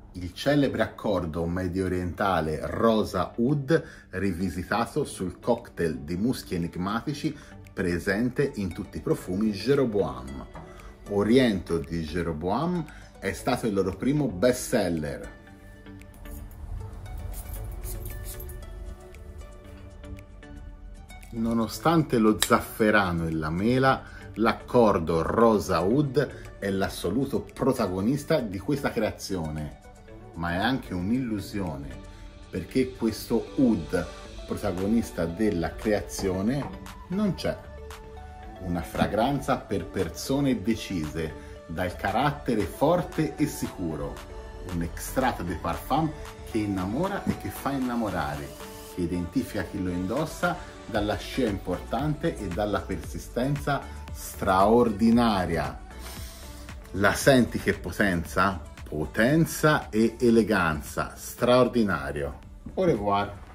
il celebre accordo medio orientale Rosa Oud rivisitato sul cocktail di muschi enigmatici presente in tutti i profumi Jeroboam. Oriento di Jeroboam è stato il loro primo best seller. Nonostante lo zafferano e la mela, l'accordo Rosa Oud è l'assoluto protagonista di questa creazione, ma è anche un'illusione, perché questo Oud, protagonista della creazione, non c'è. Una fragranza per persone decise, dal carattere forte e sicuro, un extrait de parfum che innamora e che fa innamorare, che identifica chi lo indossa dalla scia importante e dalla persistenza straordinaria. La senti che potenza? Potenza e eleganza, straordinario. Au revoir.